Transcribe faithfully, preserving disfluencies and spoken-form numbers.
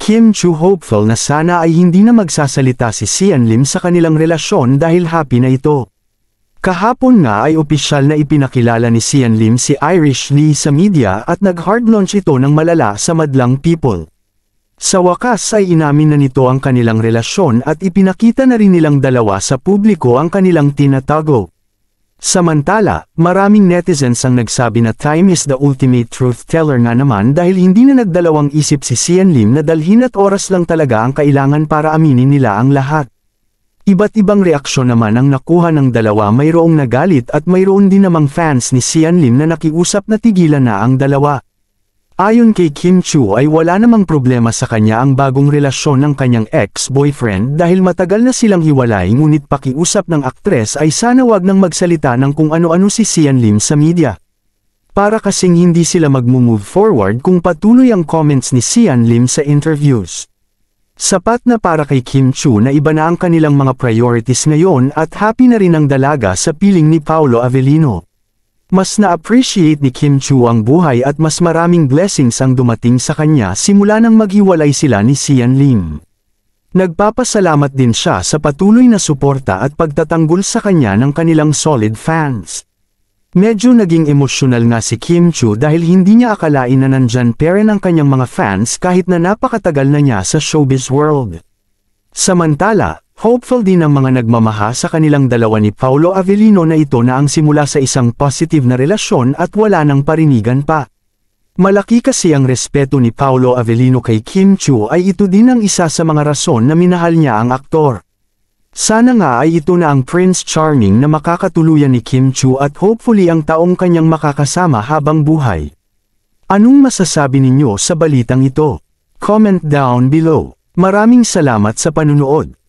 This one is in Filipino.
Kim Chu hopeful na sana ay hindi na magsasalita si Sian Lim sa kanilang relasyon dahil happy na ito. Kahapon nga ay opisyal na ipinakilala ni Sian Lim si Irish Lee sa media at nag-hard launch ito ng malala sa madlang people. Sa wakas ay inamin na nito ang kanilang relasyon at ipinakita na rin nilang dalawa sa publiko ang kanilang tinatago. Samantala, maraming netizens ang nagsabi na time is the ultimate truth teller nga naman dahil hindi na nagdalawang isip si Sian Lim na dalhin at oras lang talaga ang kailangan para aminin nila ang lahat. Iba't ibang reaksyon naman ang nakuha ng dalawa, mayroong nagalit at mayroon din namang fans ni Sian Lim na nakiusap na tigilan na ang dalawa. Ayon kay Kim Chu ay wala namang problema sa kanya ang bagong relasyon ng kanyang ex-boyfriend dahil matagal na silang hiwalay, ngunit pakiusap ng aktres ay sana wag nang magsalita ng kung ano-ano si Sian Lim sa media. Para kasing hindi sila mag-move forward kung patuloy ang comments ni Sian Lim sa interviews. Sapat na para kay Kim Chu na iba na ang kanilang mga priorities ngayon at happy na rin ang dalaga sa piling ni Paolo Avellino. Mas na-appreciate ni Kim Chu ang buhay at mas maraming blessings ang dumating sa kanya simula nang maghiwalay sila ni Sian Lim. Nagpapasalamat din siya sa patuloy na suporta at pagtatanggol sa kanya ng kanilang solid fans. Medyo naging emosyonal nga si Kim Chu dahil hindi niya akalain na nandyan pa rin ang kanyang mga fans kahit na napakatagal na niya sa showbiz world. Samantala, hopeful din ang mga nagmamaha sa kanilang dalawa ni Paolo Avellino na ito na ang simula sa isang positive na relasyon at wala nang parinigan pa. Malaki kasi ang respeto ni Paolo Avellino kay Kim Chu ay ito din ang isa sa mga rason na minahal niya ang aktor. Sana nga ay ito na ang Prince Charming na makakatuluyan ni Kim Chu at hopefully ang taong kanyang makakasama habang buhay. Anong masasabi ninyo sa balitang ito? Comment down below. Maraming salamat sa panunood.